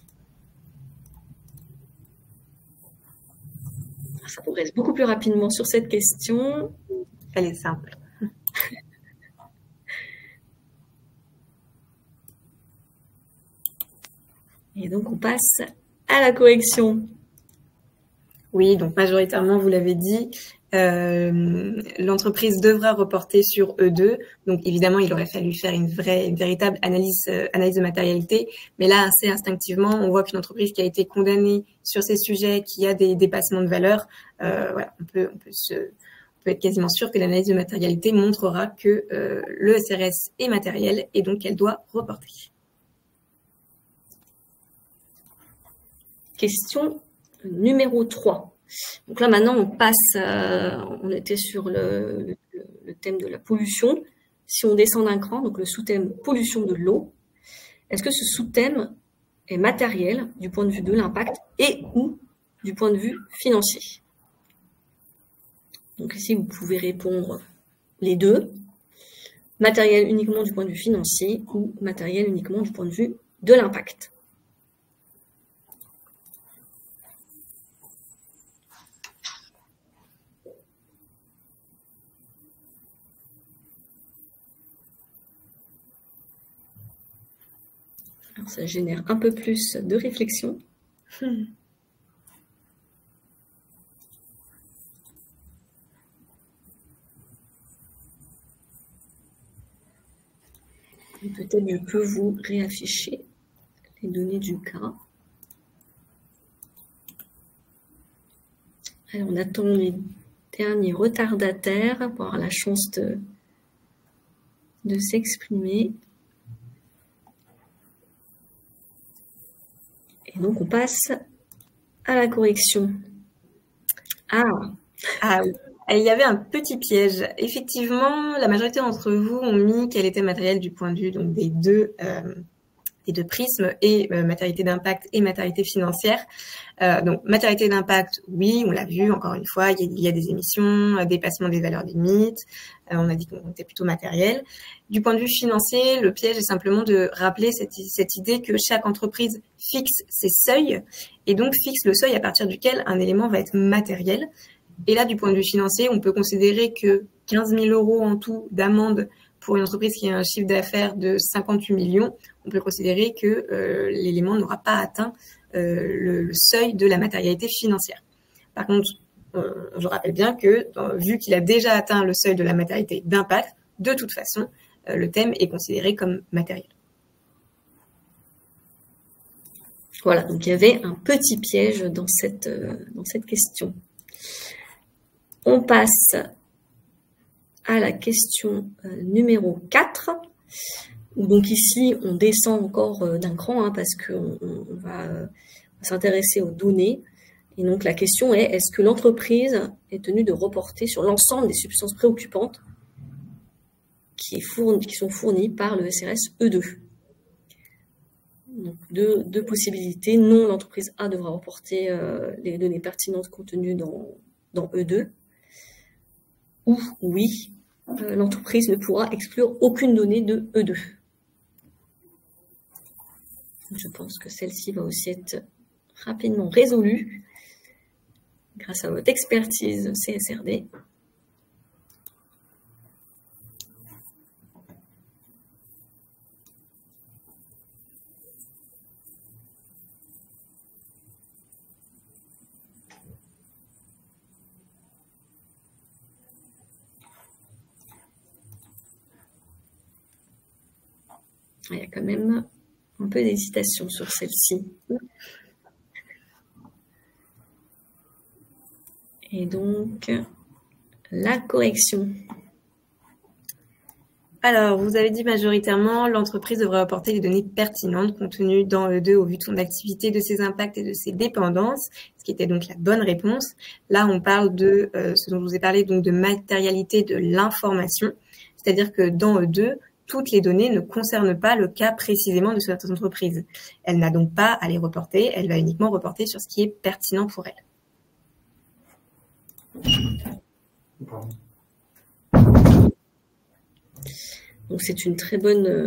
Ça progresse beaucoup plus rapidement sur cette question. Elle est simple. Et donc, on passe à la correction. Oui, donc majoritairement, vous l'avez dit, l'entreprise devra reporter sur E2. Donc, évidemment, il aurait fallu faire une véritable analyse de matérialité. Mais là, assez instinctivement, on voit qu'une entreprise qui a été condamnée sur ces sujets, qui a des dépassements de valeur, voilà, on peut peut être quasiment sûr que l'analyse de matérialité montrera que le SRS est matériel et donc elle doit reporter. Question numéro 3. Donc là, maintenant, on passe, on était sur le thème de la pollution. Si on descend d'un cran, donc le sous-thème pollution de l'eau, est-ce que ce sous-thème est matériel du point de vue de l'impact et ou du point de vue financier? Donc ici, vous pouvez répondre les deux. Matériel uniquement du point de vue financier ou matériel uniquement du point de vue de l'impact. Alors, ça génère un peu plus de réflexion. Peut-être je peux vous réafficher les données du cas. Alors, on attend les derniers retardataires pour avoir la chance de s'exprimer. Et donc, on passe à la correction. Ah oui. Il y avait un petit piège. Effectivement, la majorité d'entre vous ont mis quel était matériel du point de vue donc, des deux prismes et matérialité d'impact et matérialité financière. Donc, matérialité d'impact, oui, on l'a vu, encore une fois, il y a des émissions, dépassement des valeurs limites. On a dit qu'on était plutôt matériel. Du point de vue financier, le piège est simplement de rappeler cette idée que chaque entreprise fixe ses seuils et donc fixe le seuil à partir duquel un élément va être matériel. Et là, du point de vue financier, on peut considérer que 15 000 € en tout d'amende pour une entreprise qui a un chiffre d'affaires de 58 millions, on peut considérer que l'élément n'aura pas atteint le seuil de la matérialité financière. Par contre, je rappelle bien que vu qu'il a déjà atteint le seuil de la matérialité d'impact, de toute façon, le thème est considéré comme matériel. Voilà, donc il y avait un petit piège dans cette question. On passe à la question numéro 4. Donc ici, on descend encore d'un cran parce qu'on va s'intéresser aux données. Et donc la question est, est-ce que l'entreprise est tenue de reporter sur l'ensemble des substances préoccupantes qui sont fournies par le SRS E2? Donc deux possibilités. Non, l'entreprise A devra reporter les données pertinentes contenues dans E2. Ou oui, l'entreprise ne pourra exclure aucune donnée de E2. Je pense que celle-ci va aussi être rapidement résolue grâce à votre expertise CSRD. Il y a quand même un peu d'hésitation sur celle-ci. Et donc, la correction. Alors, vous avez dit majoritairement, l'entreprise devrait apporter les données pertinentes contenues dans E2 au vu de son activité, de ses impacts et de ses dépendances, ce qui était donc la bonne réponse. Là, on parle de ce dont je vous ai parlé, donc de matérialité de l'information, c'est-à-dire que dans E2, toutes les données ne concernent pas le cas précisément de cette entreprise. Elle n'a donc pas à les reporter, elle va uniquement reporter sur ce qui est pertinent pour elle. Donc c'est un très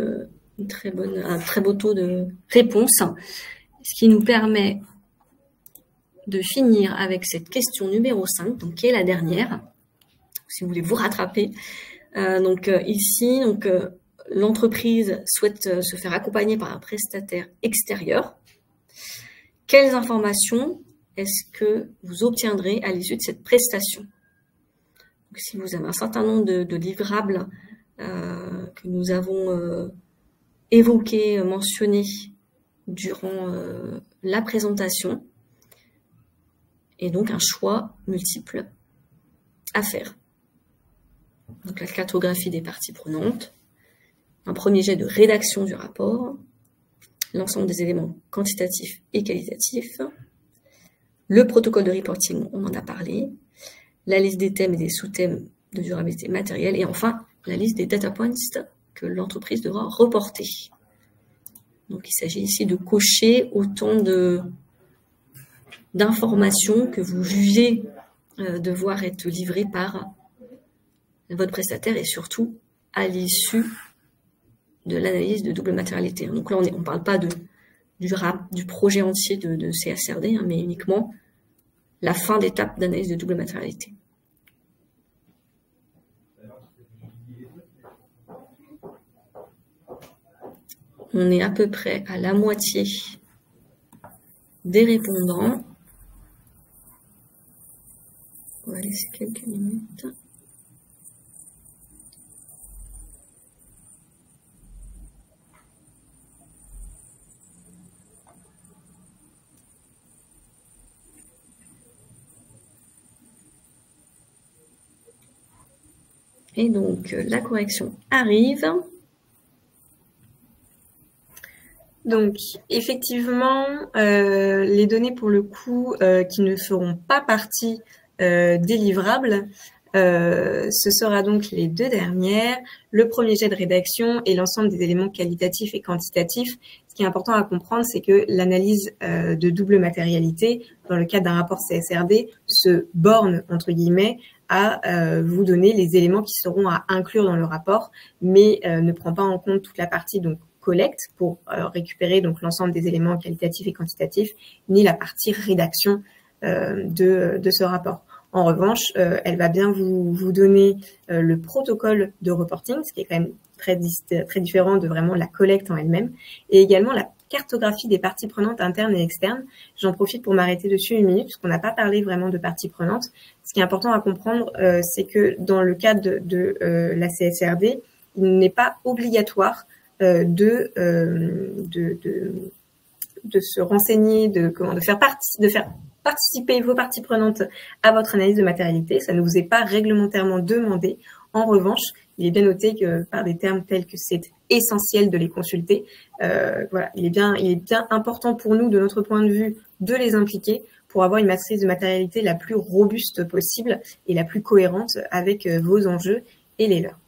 beau taux de réponse, ce qui nous permet de finir avec cette question numéro 5, donc qui est la dernière, si vous voulez vous rattraper. Ici, l'entreprise souhaite se faire accompagner par un prestataire extérieur. Quelles informations est-ce que vous obtiendrez à l'issue de cette prestation? Donc, si vous avez un certain nombre de livrables que nous avons évoqués, mentionnés durant la présentation, et donc un choix multiple à faire. Donc la cartographie des parties prenantes, un premier jet de rédaction du rapport, l'ensemble des éléments quantitatifs et qualitatifs, le protocole de reporting, on en a parlé, la liste des thèmes et des sous-thèmes de durabilité matérielle, et enfin la liste des data points que l'entreprise devra reporter. Donc il s'agit ici de cocher autant d'informations que vous jugez devoir être livrées par votre prestataire et surtout à l'issue de l'analyse de double matérialité. Donc là, on ne parle pas du projet entier de CSRD, mais uniquement la fin d'étape d'analyse de double matérialité. On est à peu près à la moitié des répondants. On va laisser quelques minutes. Et donc, la correction arrive. Donc, effectivement, les données, pour le coup, qui ne feront pas partie des livrables, ce sera donc les deux dernières, le premier jet de rédaction et l'ensemble des éléments qualitatifs et quantitatifs. Ce qui est important à comprendre, c'est que l'analyse de double matérialité, dans le cadre d'un rapport CSRD, se borne, entre guillemets, à vous donner les éléments qui seront à inclure dans le rapport, mais ne prend pas en compte toute la partie donc collecte pour récupérer donc l'ensemble des éléments qualitatifs et quantitatifs, ni la partie rédaction de ce rapport. En revanche, elle va bien vous donner le protocole de reporting, ce qui est quand même très différent de vraiment la collecte en elle-même, et également la cartographie des parties prenantes internes et externes. J'en profite pour m'arrêter dessus une minute, parce qu'on n'a pas parlé vraiment de parties prenantes. Ce qui est important à comprendre, c'est que dans le cadre de la CSRD, il n'est pas obligatoire de se renseigner, de faire participer vos parties prenantes à votre analyse de matérialité. Ça ne vous est pas réglementairement demandé. En revanche, il est bien noté que par des termes tels que c'est essentiel de les consulter, voilà, il est bien important pour nous, de notre point de vue, de les impliquer pour avoir une matrice de matérialité la plus robuste possible et la plus cohérente avec vos enjeux et les leurs.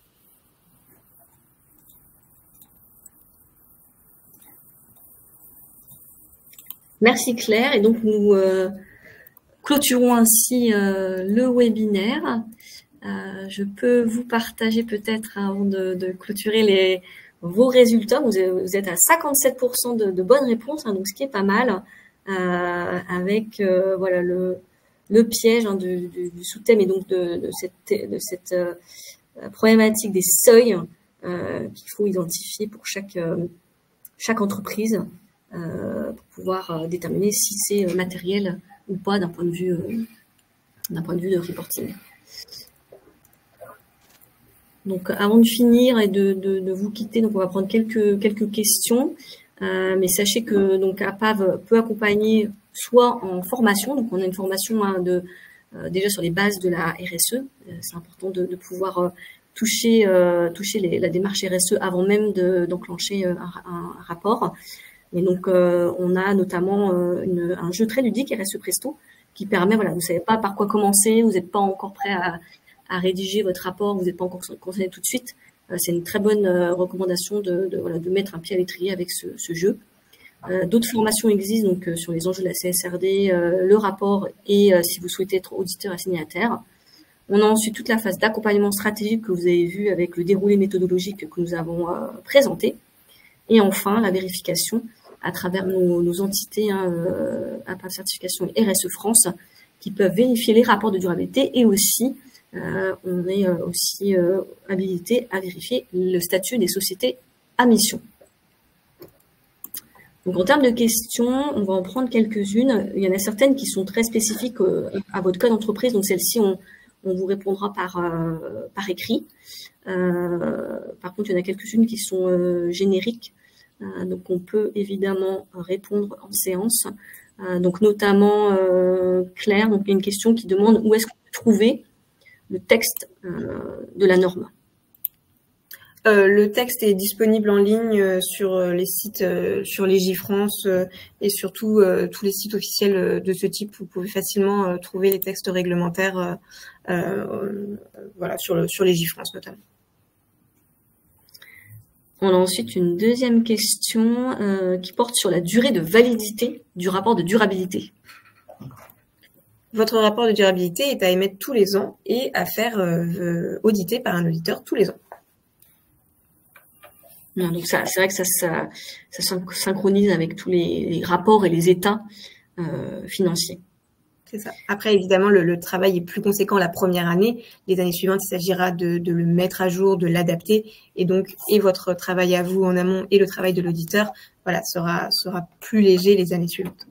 Merci Claire. Et donc, nous clôturons ainsi le webinaire. Je peux vous partager peut-être, avant de clôturer vos résultats. Vous êtes à 57% de bonnes réponses, donc ce qui est pas mal, avec voilà le piège du sous-thème et donc de cette problématique des seuils qu'il faut identifier pour chaque entreprise. Pour pouvoir déterminer si c'est matériel ou pas d'un point de vue de reporting. Donc, avant de finir et de vous quitter, donc on va prendre quelques questions. Mais sachez que donc APAV peut accompagner soit en formation, donc on a une formation déjà sur les bases de la RSE. C'est important de pouvoir toucher la démarche RSE avant même d'enclencher un rapport. Et donc, on a notamment un jeu très ludique, RSE Presto, qui permet, voilà, vous savez pas par quoi commencer, vous n'êtes pas encore prêt à rédiger votre rapport, vous n'êtes pas encore concerné tout de suite. C'est une très bonne recommandation de mettre un pied à l'étrier avec ce jeu. D'autres formations existent donc sur les enjeux de la CSRD, le rapport et si vous souhaitez être auditeur et signataire. On a ensuite toute la phase d'accompagnement stratégique que vous avez vu avec le déroulé méthodologique que nous avons présenté. Et enfin, la vérification à travers nos entités, APAV Certification et RSE France, qui peuvent vérifier les rapports de durabilité et aussi, on est aussi habilité à vérifier le statut des sociétés à mission. Donc, en termes de questions, on va en prendre quelques-unes. Il y en a certaines qui sont très spécifiques à votre cas d'entreprise, donc celles-ci, on vous répondra par écrit. Par contre, il y en a quelques-unes qui sont génériques. Donc, on peut évidemment répondre en séance. Donc, notamment, Claire, donc, il y a une question qui demande où est-ce qu'on peut trouver texte de la norme? Le texte est disponible en ligne sur les sites, sur Légifrance et surtout tous les sites officiels de ce type. Vous pouvez facilement trouver les textes réglementaires, voilà, sur Légifrance notamment. On a ensuite une deuxième question qui porte sur la durée de validité du rapport de durabilité. Votre rapport de durabilité est à émettre tous les ans et à faire auditer par un auditeur tous les ans. Non, donc c'est vrai que ça synchronise avec tous les rapports et les états financiers. C'est ça. Après, évidemment, le travail est plus conséquent la première année. Les années suivantes, il s'agira de le mettre à jour, de l'adapter. Et donc, et votre travail à vous en amont et le travail de l'auditeur, voilà, sera plus léger les années suivantes.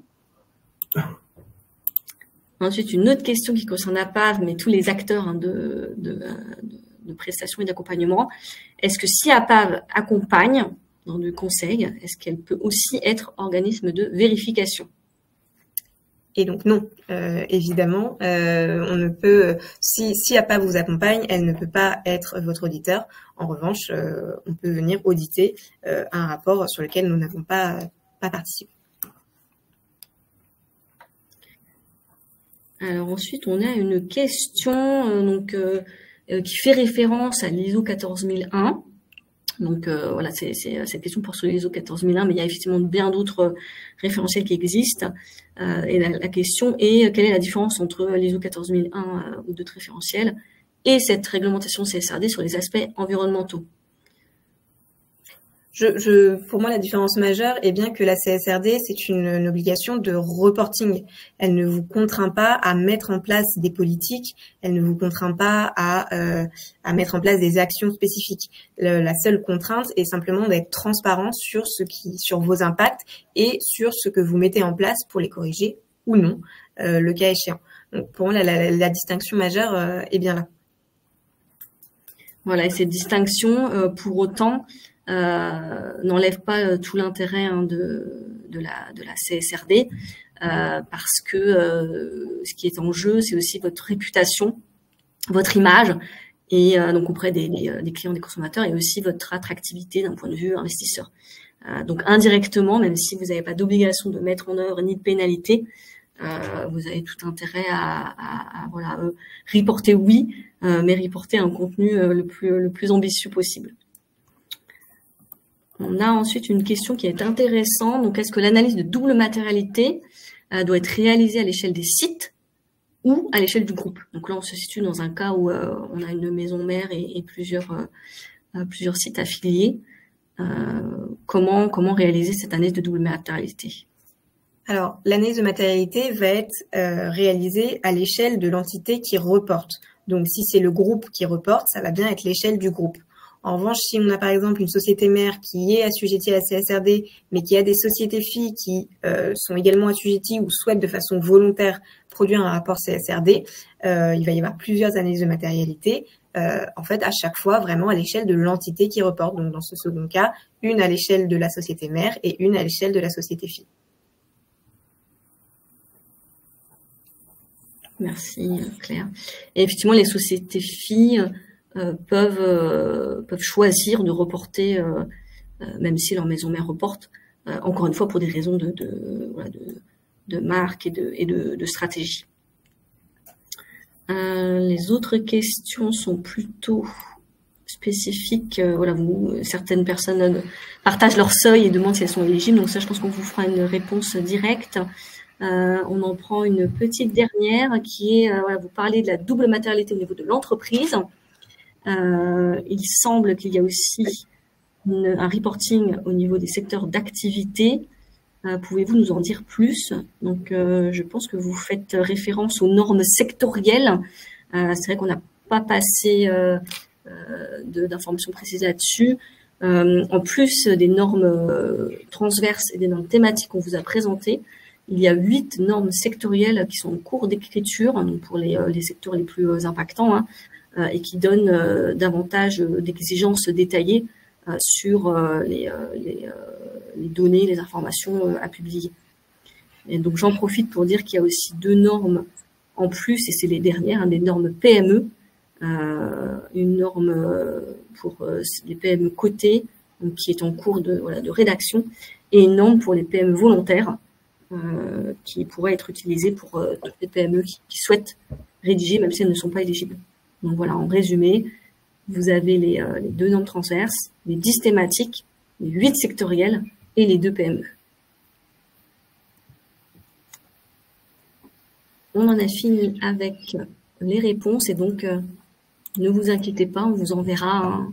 Ensuite, une autre question qui concerne APAV, mais tous les acteurs de prestations et d'accompagnement. Est-ce que si APAV accompagne dans le conseil, est-ce qu'elle peut aussi être organisme de vérification? Et donc non, évidemment, on ne peut, si APAV vous accompagne, elle ne peut pas être votre auditeur. En revanche, on peut venir auditer un rapport sur lequel nous n'avons pas participé. Alors ensuite, on a une question qui fait référence à l'ISO 14001. Donc voilà, cette question porte sur l'ISO 14001, mais il y a effectivement bien d'autres référentiels qui existent. Et la question est quelle est la différence entre l'ISO 14001 ou d'autres référentiels et cette réglementation CSRD sur les aspects environnementaux? Pour moi, la différence majeure est bien que la CSRD, c'est une obligation de reporting. Elle ne vous contraint pas à mettre en place des politiques, elle ne vous contraint pas à mettre en place des actions spécifiques. La seule contrainte est simplement d'être transparent sur sur vos impacts et sur ce que vous mettez en place pour les corriger ou non, le cas échéant. Donc, pour moi, la distinction majeure est bien là. Voilà, et cette distinction, pour autant, n'enlève pas tout l'intérêt de la CSRD parce que ce qui est en jeu, c'est aussi votre réputation, votre image et donc auprès des clients, des consommateurs et aussi votre attractivité d'un point de vue investisseur. Donc indirectement, même si vous n'avez pas d'obligation de mettre en œuvre ni de pénalité, vous avez tout intérêt à reporter oui, mais reporter un contenu le plus ambitieux possible. On a ensuite une question qui est intéressante. Donc, est-ce que l'analyse de double matérialité doit être réalisée à l'échelle des sites ou à l'échelle du groupe? Donc là, on se situe dans un cas où on a une maison mère et plusieurs sites affiliés. Comment réaliser cette analyse de double matérialité? Alors, l'analyse de matérialité va être réalisée à l'échelle de l'entité qui reporte. Donc, si c'est le groupe qui reporte, ça va bien être l'échelle du groupe. En revanche, si on a par exemple une société mère qui est assujettie à la CSRD, mais qui a des sociétés filles qui sont également assujetties ou souhaitent de façon volontaire produire un rapport CSRD, il va y avoir plusieurs analyses de matérialité, en fait à chaque fois vraiment à l'échelle de l'entité qui reporte. Donc dans ce second cas, une à l'échelle de la société mère et une à l'échelle de la société fille. Merci Claire. Et effectivement, les sociétés filles peuvent choisir de reporter, même si leur maison mère reporte, encore une fois pour des raisons de marque et de stratégie. Les autres questions sont plutôt spécifiques. Certaines personnes partagent leur seuil et demandent si elles sont éligibles. Donc ça, je pense qu'on vous fera une réponse directe. On en prend une petite dernière qui est, vous parlez de la double matérialité au niveau de l'entreprise. Il semble qu'il y a aussi un reporting au niveau des secteurs d'activité. Pouvez-vous nous en dire plus? Donc, je pense que vous faites référence aux normes sectorielles. C'est vrai qu'on n'a pas passé d'informations précises là-dessus. En plus des normes transverses et des normes thématiques qu'on vous a présentées, il y a 8 normes sectorielles qui sont en cours d'écriture, donc pour les secteurs les plus impactants, et qui donnent davantage d'exigences détaillées sur les données, les informations à publier. Et donc j'en profite pour dire qu'il y a aussi 2 normes en plus, et c'est les dernières, des normes PME, une norme pour les PME cotées, donc, qui est en cours de rédaction, et une norme pour les PME volontaires qui pourrait être utilisée pour toutes les PME qui souhaitent rédiger, même si elles ne sont pas éligibles. Donc voilà, en résumé, vous avez les 2 normes transverses, les 10 thématiques, les 8 sectorielles et les 2 PME. On en a fini avec les réponses et donc ne vous inquiétez pas, on vous enverra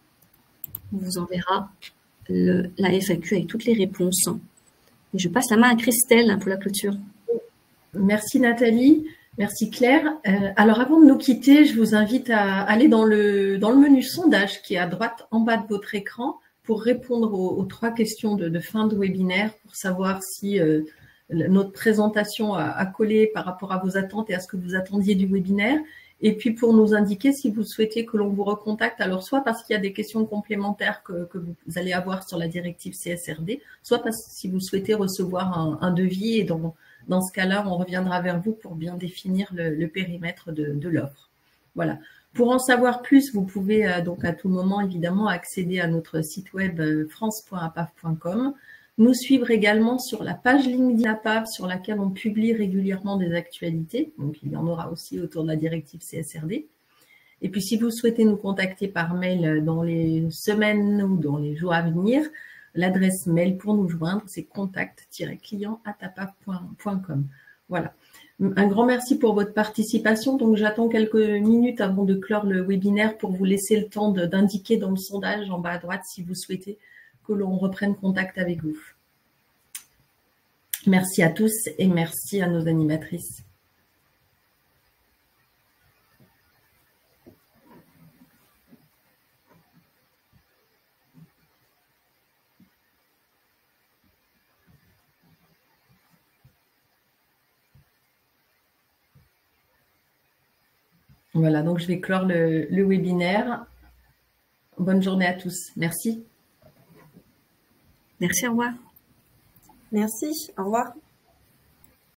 la FAQ avec toutes les réponses. Et je passe la main à Christelle pour la clôture. Merci Nathalie, merci Claire. Alors avant de nous quitter, je vous invite à aller dans le menu sondage qui est à droite en bas de votre écran pour répondre aux 3 questions de fin de webinaire pour savoir si notre présentation a collé par rapport à vos attentes et à ce que vous attendiez du webinaire. Et puis pour nous indiquer si vous souhaitez que l'on vous recontacte, alors soit parce qu'il y a des questions complémentaires que vous allez avoir sur la directive CSRD, soit parce que si vous souhaitez recevoir un devis, et dans ce cas-là, on reviendra vers vous pour bien définir le périmètre de l'offre. Voilà. Pour en savoir plus, vous pouvez donc à tout moment évidemment accéder à notre site web france.apav.com. Nous suivre également sur la page LinkedIn APAV sur laquelle on publie régulièrement des actualités. Donc, il y en aura aussi autour de la directive CSRD. Et puis, si vous souhaitez nous contacter par mail dans les semaines ou dans les jours à venir, l'adresse mail pour nous joindre, c'est contact-client@apav.com. Voilà. Un grand merci pour votre participation. Donc, j'attends quelques minutes avant de clore le webinaire pour vous laisser le temps d'indiquer dans le sondage en bas à droite si vous souhaitez que l'on reprenne contact avec vous. Merci à tous et merci à nos animatrices. Voilà, donc je vais clore le webinaire. Bonne journée à tous. Merci. Merci, au revoir. Merci, au revoir.